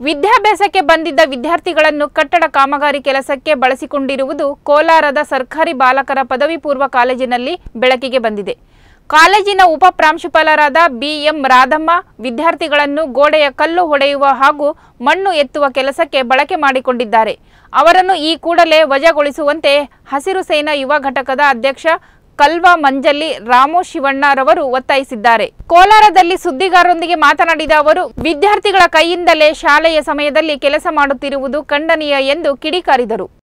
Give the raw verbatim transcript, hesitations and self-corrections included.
ವಿದ್ಯಾಭ್ಯಾಸಕ್ಕೆ ಬಂದಿದ್ದ ವಿದ್ಯಾರ್ಥಿಗಳನ್ನು ಕಟ್ಟಡ ಕಾಮಗಾರಿ ಕೆಲಸಕ್ಕೆ ಬಳಸಿಕೊಂಡಿರುವುದು ಕೋಲಾರದ ಸರ್ಕಾರಿ ಬಾಲಕರ ಪದವಿ ಪೂರ್ವ ಕಾಲೇಜಿನಲ್ಲಿ ಬೆಳಕಿಗೆ ಬಂದಿದೆ. ಕಾಲೇಜಿನ ಉಪ ಪ್ರಾಂಶುಪಾಲರಾದ ಬಿಎಂ ರಾಧಮ್ಮ ವಿದ್ಯಾರ್ಥಿಗಳನ್ನು ಗೋಡೆಯ ಕಲ್ಲು ಹೊಡೆಯುವ ಹಾಗೂ ಮಣ್ಣು ಎತ್ತುವ ಕೆಲಸಕ್ಕೆ ಬಳಕೆ ಮಾಡಿಕೊಂಡಿದ್ದಾರೆ. ಅವರನ್ನು ಈ ಕೂಡಲೇ ವಜಾಗೊಳಿಸುವಂತೆ ಹಸಿರು ಸೇನಾ ಯುವ ಘಟಕದ ಅಧ್ಯಕ್ಷ ಕಲ್ವಾ ಮಂಜಲ್ಲಿ ರಾಮು ಶಿವಣ್ಣರವರು ಒತ್ತಾಯಿಸಿದ್ದಾರೆ. ಕೋಲಾರದಲ್ಲಿ ಸುದ್ದಿಗಾರರೊಂದಿಗೆ ಮಾತನಾಡಿದ ಅವರು, ವಿದ್ಯಾರ್ಥಿಗಳ ಕೈಯಿಂದಲೇ ಶಾಲೆಯ ಸಮಯದಲ್ಲಿ ಕೆಲಸ ಮಾಡುತ್ತಿರುವುದು ಖಂಡನೀಯ ಎಂದು ಕಿಡಿಕಾರಿದರು.